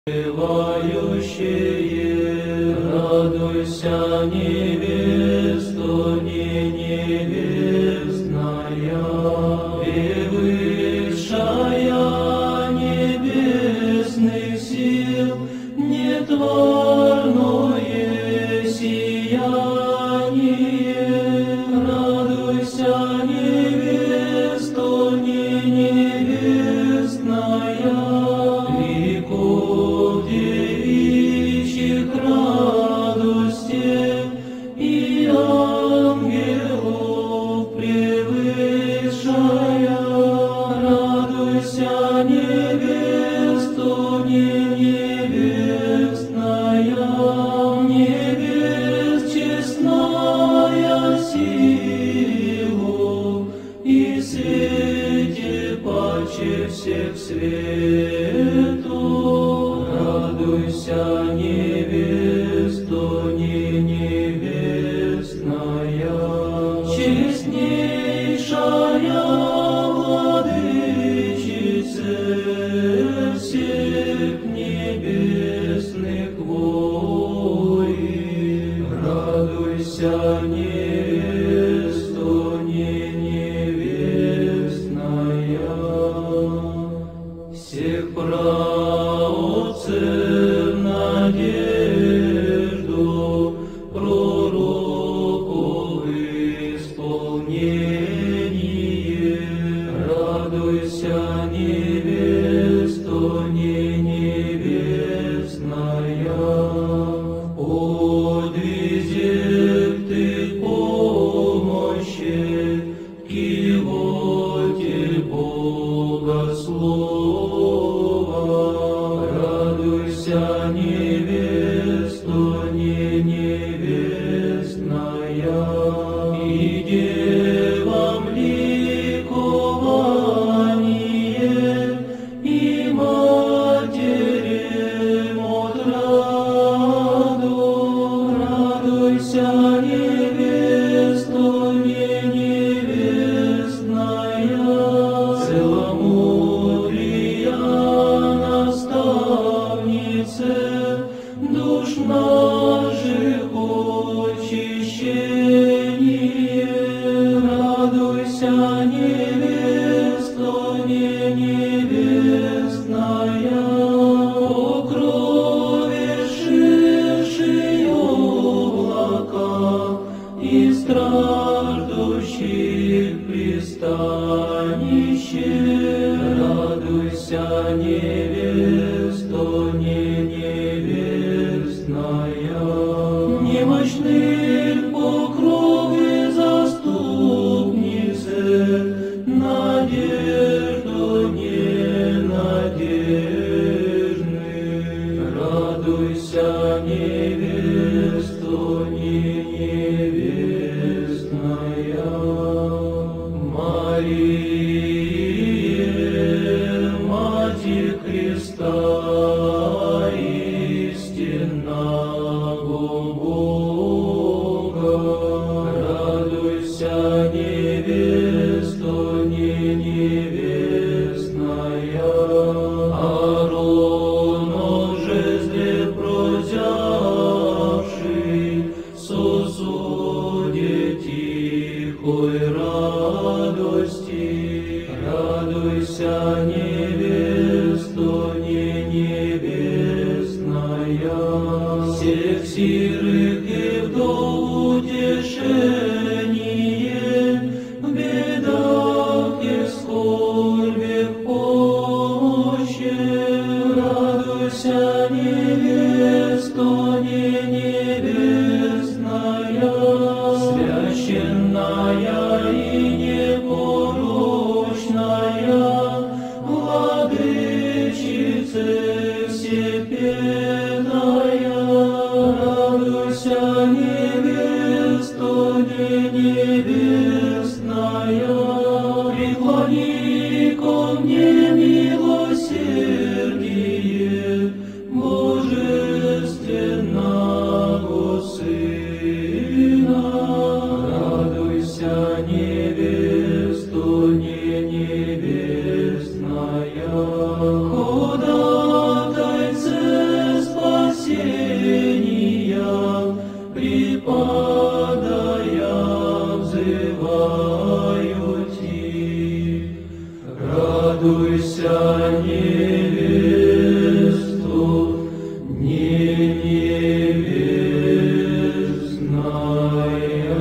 Бывающие, радуйся, невесто, не невестная, превысшая небесных сил, нетворное сияние. Радуйся, невесто, не невестная, веков девичьих радостей и ангелов превышая. Радуйся, невесто, не невестная, небес честная сила и свете паче всех свету. Радуйся, невесто, не невестная, честнейшая владычица всех небесных воинов. Радуйся, невесто, не невестная, всех праотцев надежду, пророков исполнение. Радуйся, невесто, не невестная, подвизек ты помощи, кивоте Богослова. Радуйся, невесто, не невестная, и девам ликование, и матерям отраду. Радуйся, невесто, не невестная, целомудрия наставнице душ наших очищение. Радуйся, невесто, не невестная, покровивши облака и страждущих пристанище. Радуйся, невесто, не невестная, немощных покровы заступнице, надежду ненадежных. Радуйся, невесто, не невестная, Мария, Матерь Христа, истинного Бога. Радуйся, невесто, не невестная, Ааронов жезле прозявший, сосуде тихой радости. Радуйся, невесто, не невестная, всех сирых и вдов утешение, в бедах и скорбях помощи. Радуйся, невесто, не невестная, священная и непорочная, владычица всепетая. Радуйся, невесто, не невестная, преклони ко мне милосердие Божие. радуйся, невесту, не невестная.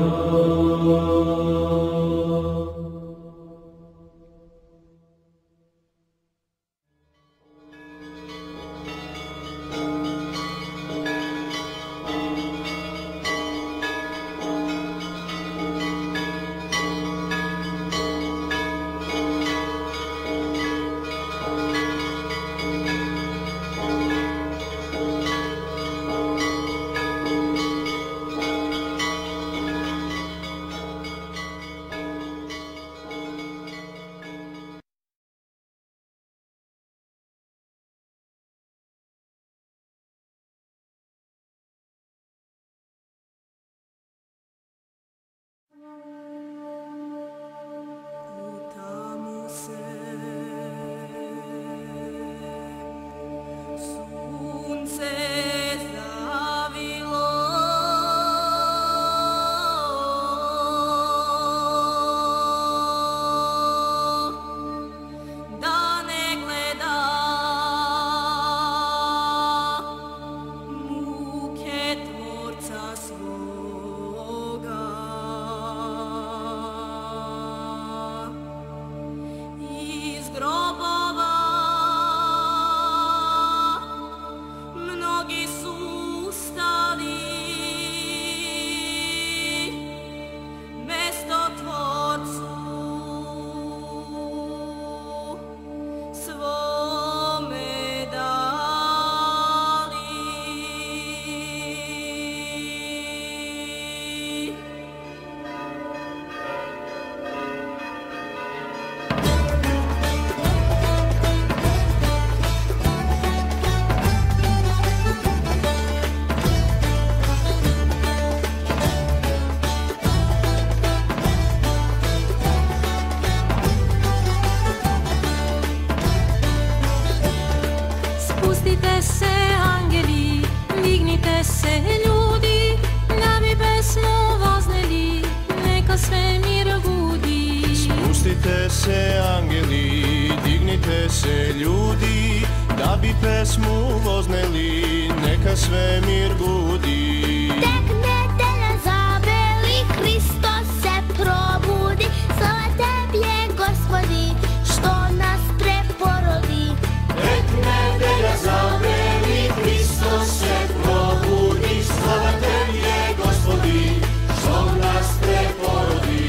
Spustite se angeli, dignite se ljudi, da bi pesmu vozneli, neka svemir budi. Tek nedelja zabeli, Hristos se probudi, slava Tebje, Gospodi, što nas preporodi. Tek nedelja zabeli, Hristos se probudi, slava Tebje, Gospodi, što nas preporodi.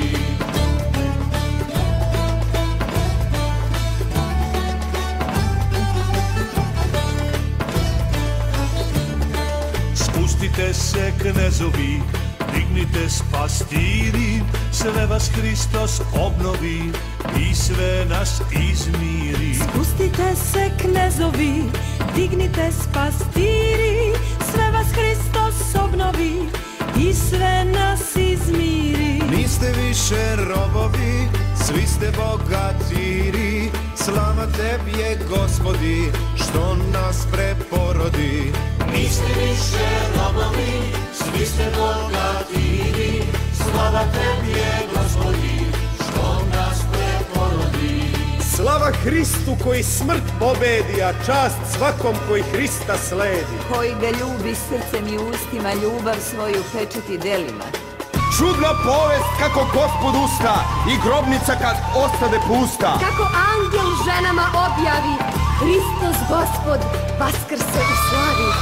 Spustite se knezovi, dignite s pastiri, sve vas Hristos obnovi i sve nas izmiri. Spustite se knezovi, dignite s pastiri, sve vas Hristos obnovi i sve nas izmiri. Niste više robovi, svi ste bogatiri, slava Tebje, Gospodi, što nas preporodi. Niste više robovi, svi ste bogatiri, slava Tebje, Gospodi, što nas preporodi. Slava Hristu koji smrt pobedi, a čast svakom koji Hrista sledi. Koji ga ljubi srcem i ustima, ljubav svoju pečati delima. Čudna povest kako Gospod usta i grobnica kad ostade pusta. Kako angel ženama objavi, Hristos Gospod vaskrse u slavi.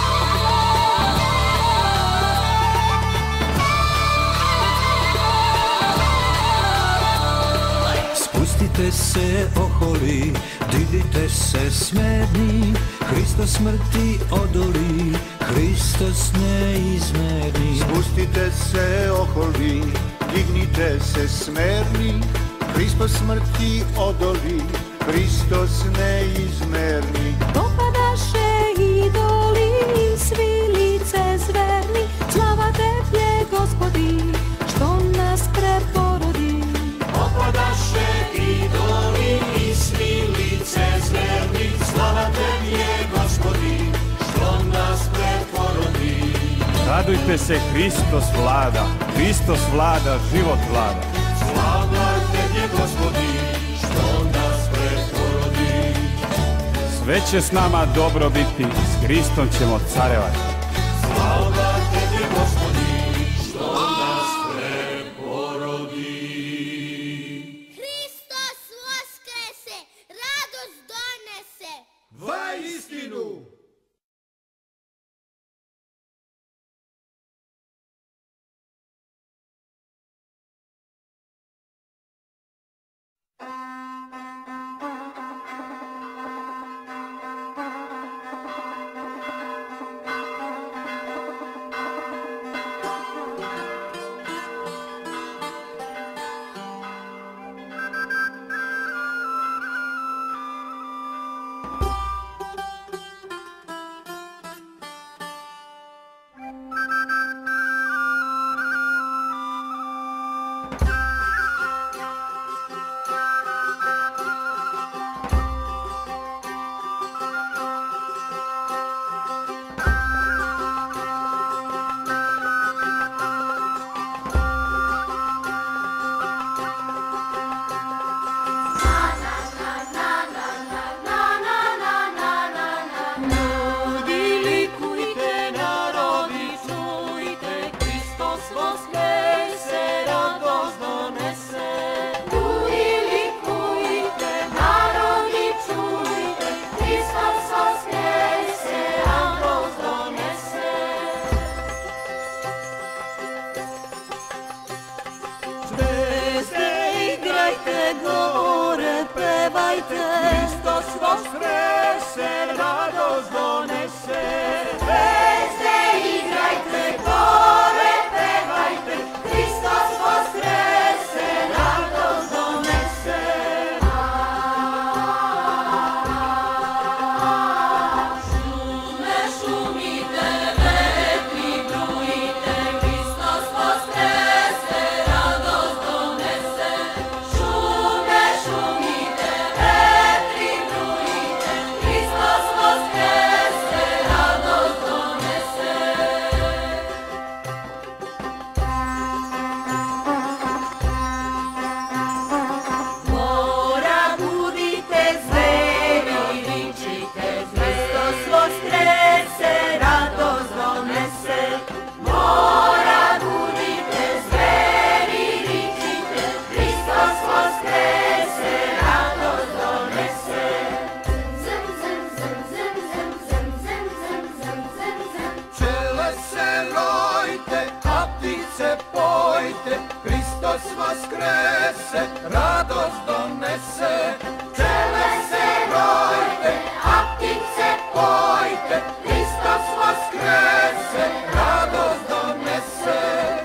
Spustite se oholi, dignite se smedni, Hristos smrti odoli, Hristos neizmerni. Spustite se oholi, dignite se smerni, Hristos smrti odoli, Hristos neizmerni. Popadaše idoli, svi lice zverni, slava Tebje, Gospodi, što nas preporodi. Popadaše idoli i svi lice zverni, slava Tebje, Gospodi, što nas preporodi. Radujte se, Hristos vlada, Hristos vlada, život vlada. Slava Tebje, Gospodi, što nas preporodi. Sve će s nama dobro biti, s Hristom ćemo carevati. Slava tebi, Gospodi, što nas preporodi. Hristos vaskrese, radost donese. Vaj istinu! Hristos vaskrese, radost donese. Zvezde igrajte, gore pevajte, Hristos vaskrese, radost donese. Šume šumite, vetri brujite, Hristos vaskrese, radost donese. Šume šumite, vetri brujite, Hristos vaskrese, radost donese. Mora budite zveri, vičite, Hristos vaskrese, radost donese. Mora budite zveri, vičite, Hristos vaskrese, radost donese. Zem, zem, zem, zem, zem, zem, zem, zem, zem, zem, zem. Pčele se rojte, a ptice pojte, Hristos vaskrese, radost donese. Pčele se rojte, a ptice pojte, Hristos vaskrese, radost donese.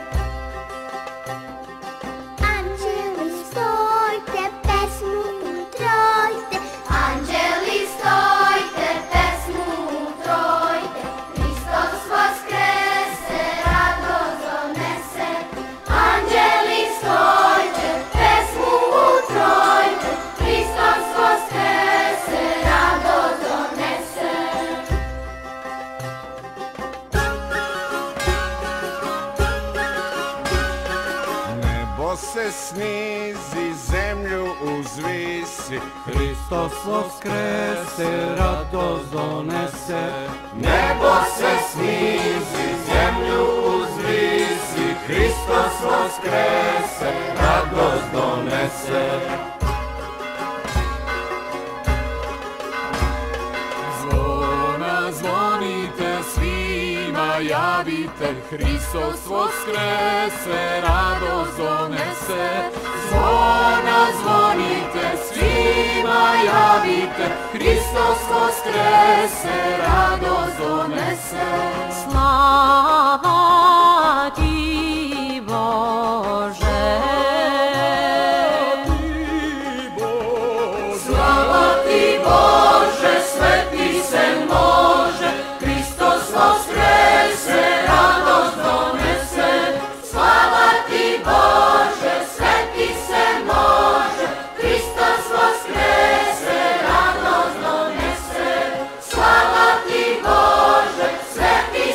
Anđeli stojte, pesmu utrojte, anđeli stojte, pesmu utrojte, Hristos vaskrese, radost donese. Anđeli stojte, pesmu utrojte, Hristos vaskrese, radost donese. Nebo se snizi, zemlju uzvisi, Hristos vaskrese, radost donese. Nebo se snizi, zemlju uzvisi, Hristos vaskrese, radost donese. Zvona zvonite, svima javite, Hristos vaskrese, radost donese. Zvona zvonite, svima javite, Hristos vaskrese, radost donese. Slava ti, Bože. Slava ti, Bože, sveti se može, Hristos vaskrese, radost donese. Slava ti, Bože, sveti se može, Hristos vaskrese, radost donese. Slava ti, Bože, sveti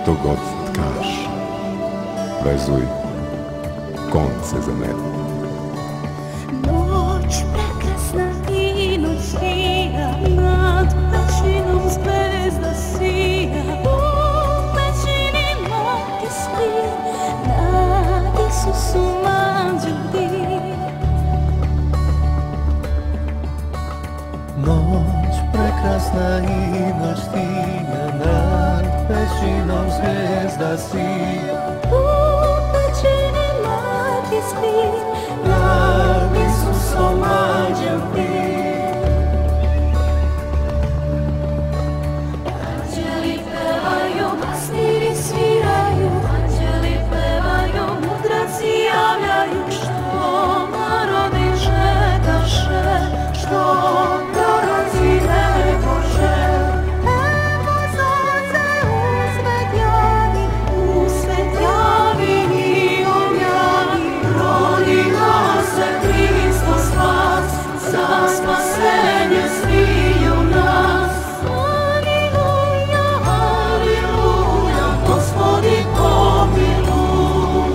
što god tkaš, vezuj konce za mene. Noć prekrasna i noć sija, nad pećinom zvezda sija. U pećini majke spi, nad Isusom anđel bdi. Noć prekrasna i noć sija, nad pećinom zvezda sija. U pećini majke spi, nad Isusom anđel bdi. Anđeli pevaju, pastiri sviraju, anđeli pevaju, mudraci javljaju, što narodi čekaše, što proroci rekoše. Evo sunce u svet javi i objavi, rodila se Hristos spas, za spasenje sviju nas. Aleluja, aleluja, Gospodi pomiluj.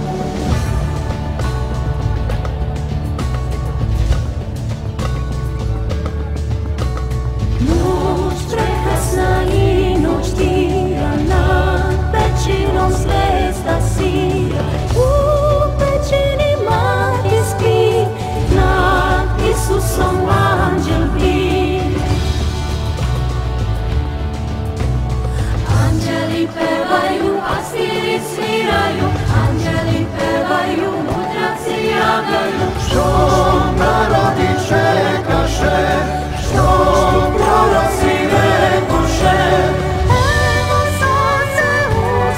Noć prekrasna i noć tira, nad pećinom zvezda sija. U pećini majke spi, nad Isusom anđel bdi. Anđeli pevaju, pastiri sviraju, anđeli pevaju, mudraci javljaju, što narodi čekaše, što proroci rekoše. Evo sunce u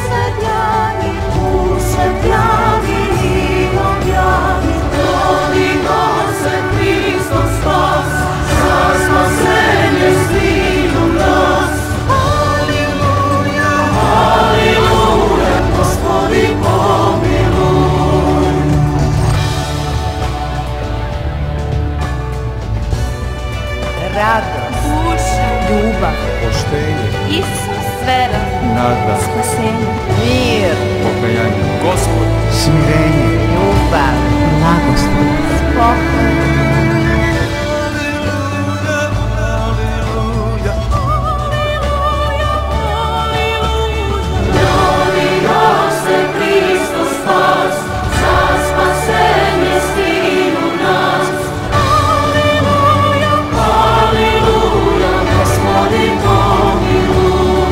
svet javi i objavi, rodila se Hristos spas, za spasenje sviju nas. Aleluja, aleluja, Gospodi pomiluj. Radost, ljubav, Poštenje, Isus, vera, nada, spasenje, mir, pokajanje, Gospod, smirenje, ljubav, blagoslov, spokoj. Rodila se Hristos spas, za spasenje sviju nas. Aleluja, aleluja, Gospodi pomiluj.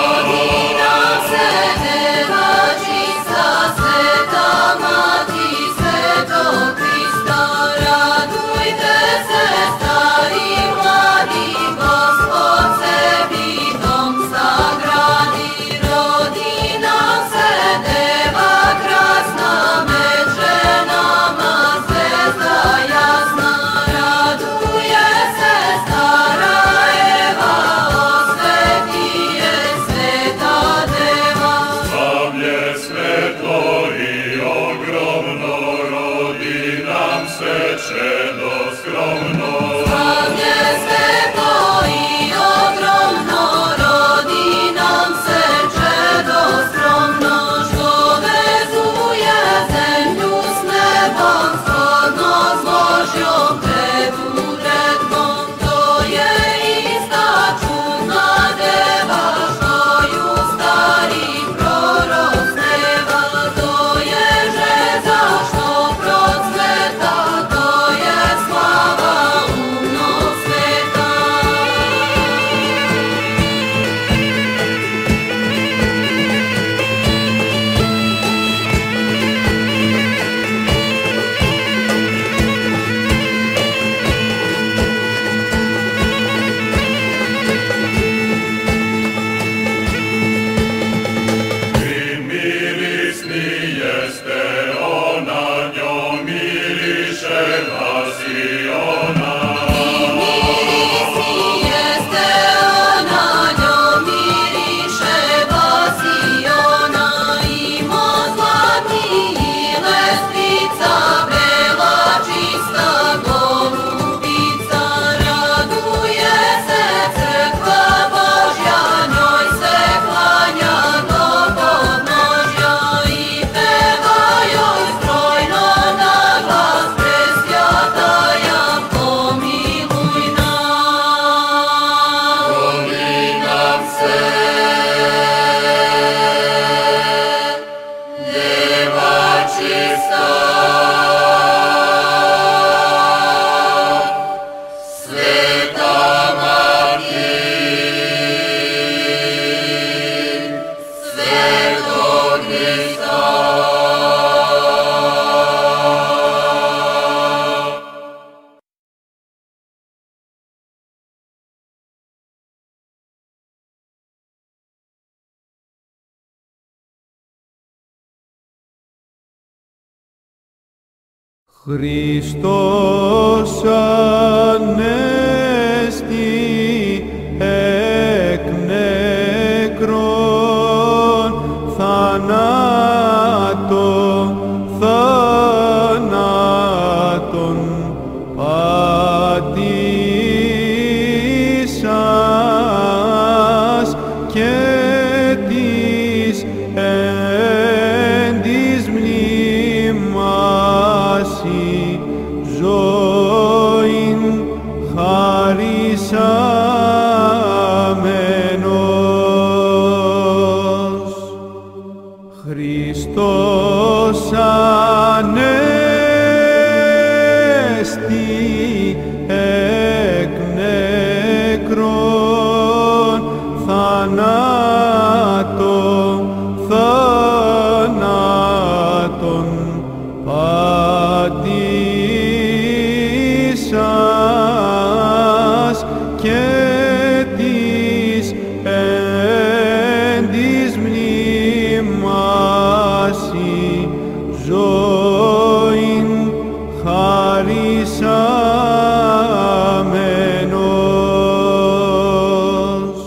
Rodina se deva čista, sveta mati Χριστός ανέστη εκ νεκρών, θανάτων πατήσας και της εν της μνήμασι ζωήν χαρισάμενος. Χριστός ανέστη εκ νεκρών, θανάτων πατήσας και της εν της μνήμασι ζωήν χαρισάμενος.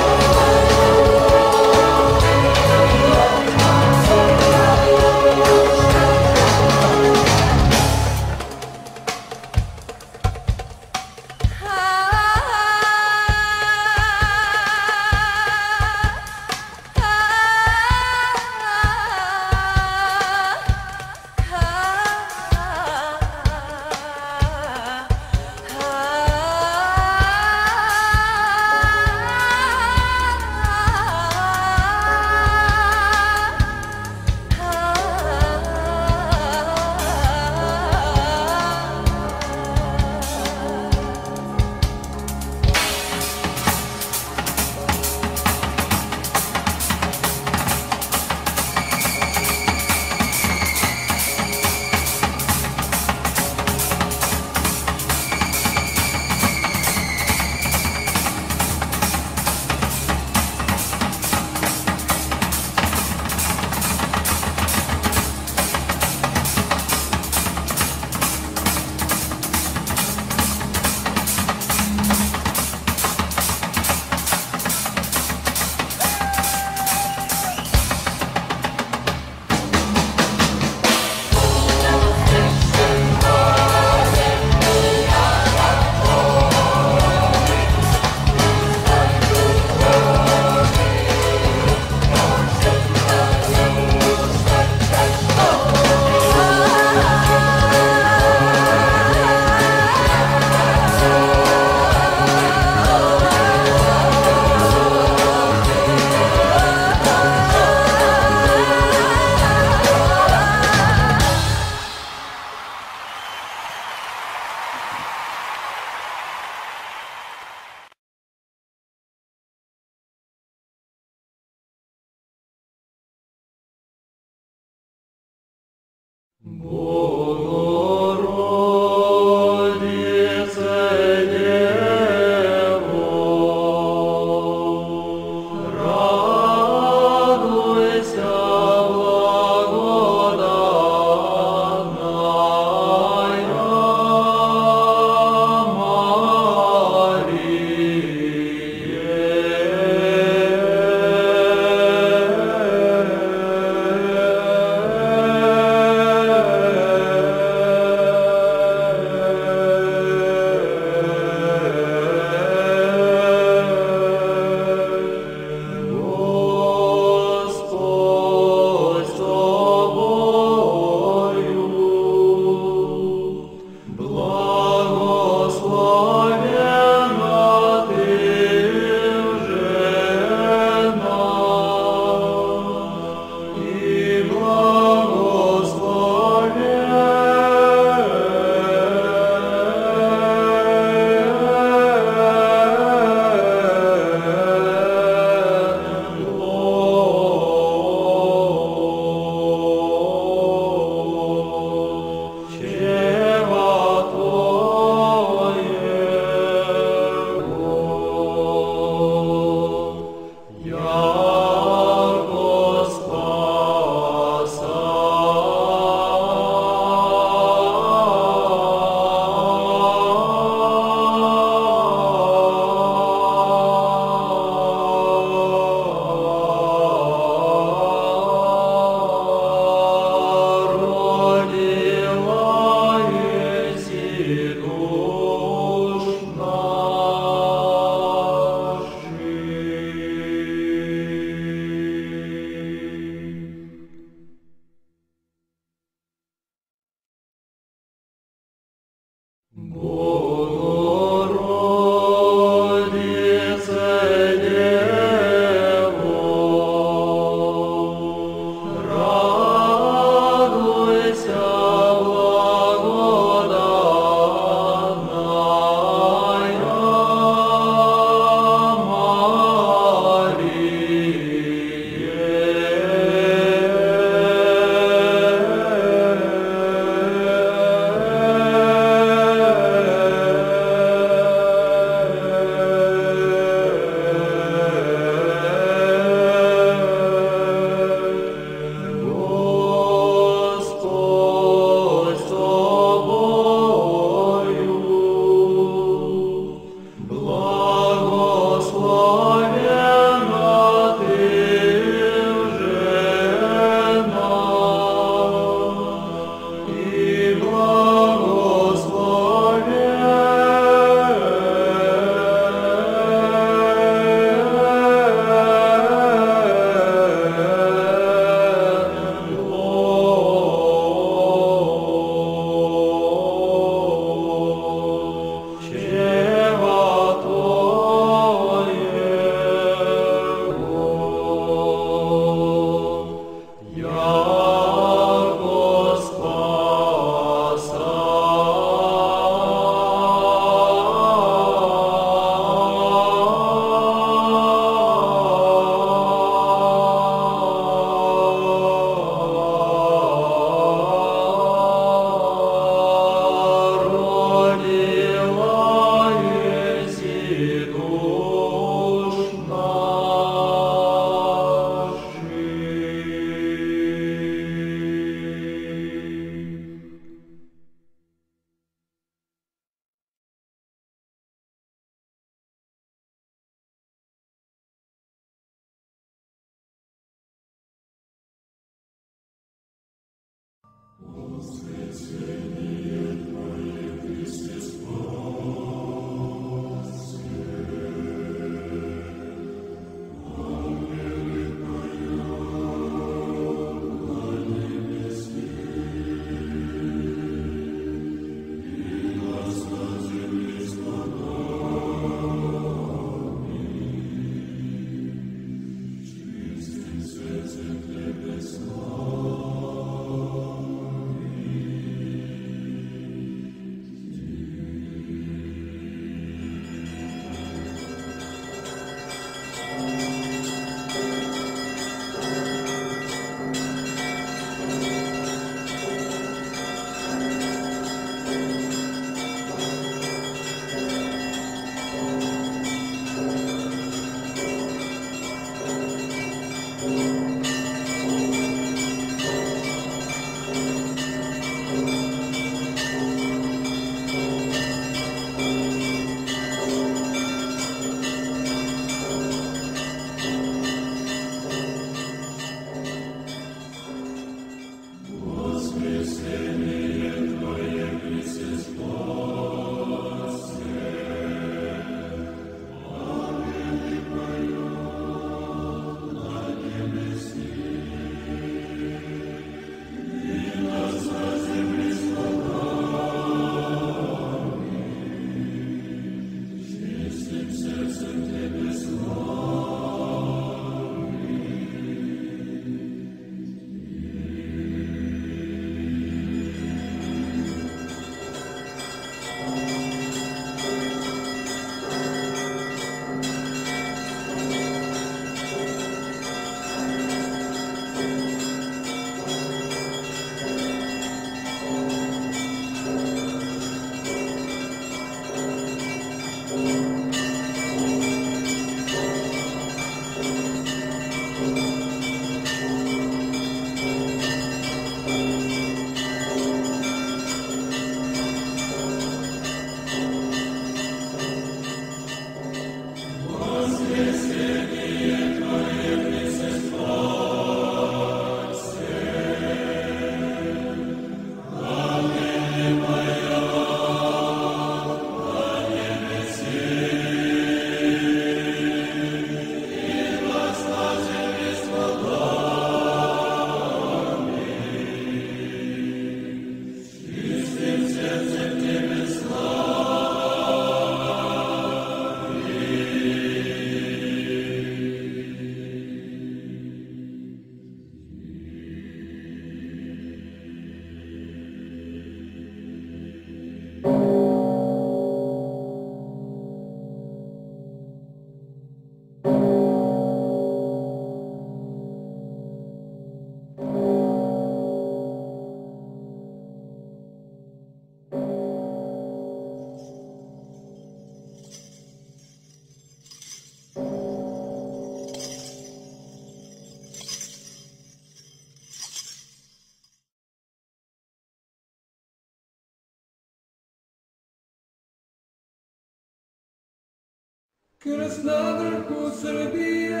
Krst na vrhu Srbije,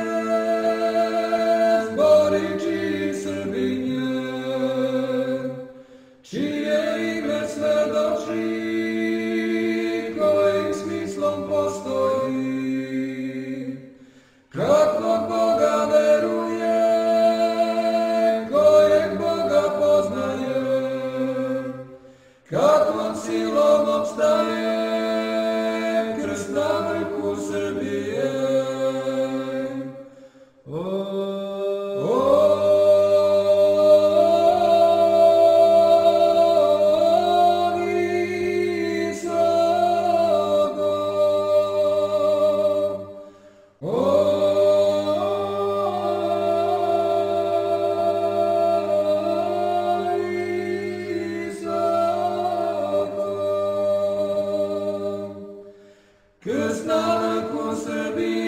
zborići Srbinje, čije ime svedoči, kojim smislom postoji. Kakvog Boga veruje, kojeg Boga poznaje, kakvom silom opstaje, krst na vrhu Srbije. Krst na vrhu Srbije.